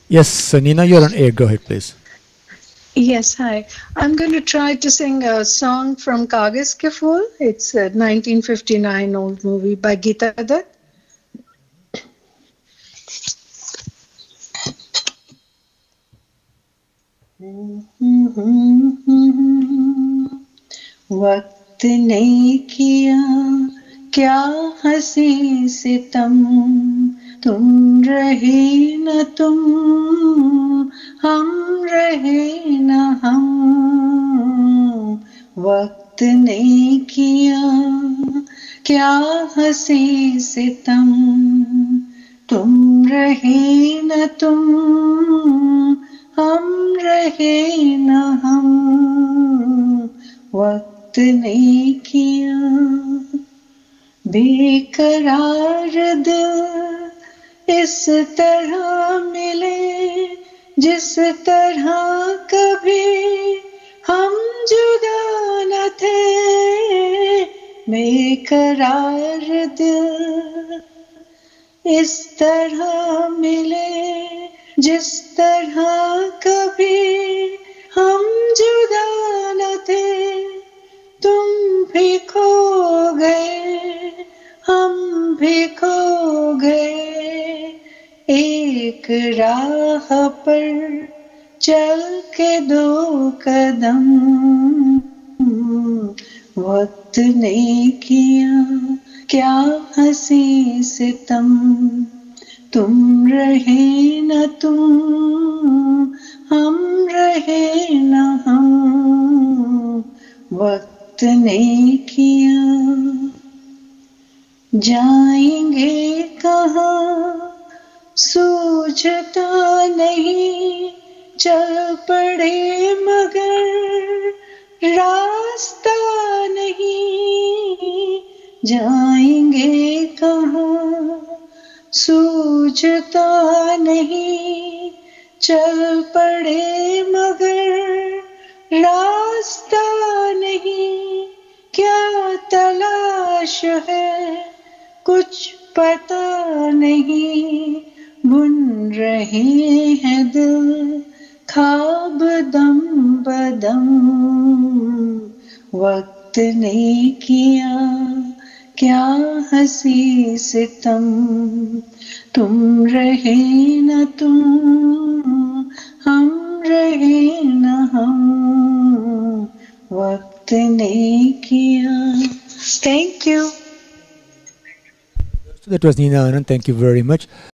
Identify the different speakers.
Speaker 1: Yes, Nina, you're on air. Go ahead, please.
Speaker 2: Yes, hi. I'm going to try to sing a song from Kaagaz Ke Phool. It's a 1959 old movie by Geeta Dutt. वक्त ने किया क्या हंसी सितम, तुम रहे न तुम, हम रहे न हम। वक्त ने किया क्या हंसी सितम, तुम रहे न तुम, हम रहे न हम। वक्त ने किया बेकरार दिल इस तरह मिले जिस तरह कभी हम जुदा न थे। बेकरार दिल इस तरह मिले जिस तरह कभी हम जुदा न थे। तुम भी खो गए, हम भी खो गए, एक राह पर चल के दो कदम। वक्त ने किया क्या हंसी सितम, तुम रहे न तुम, हम रहे न हम। वक्त ने किया जाएंगे कहाँ सूझता नहीं, चल पड़े मगर रास्ता नहीं। जाएंगे कहाँ सूझता नहीं, चल पड़े मगर रास्ता नहीं। क्या तलाश है कुछ पता नहीं, बुन रहे हैं दिल ख्वाब दम बदम। वक्त ने किया क्या हंसी सितम, तुम रहे न तुम, हम रहे न हम। वक्त ने किया। Thank you.
Speaker 1: So that was Nina Anand. Thank you very much.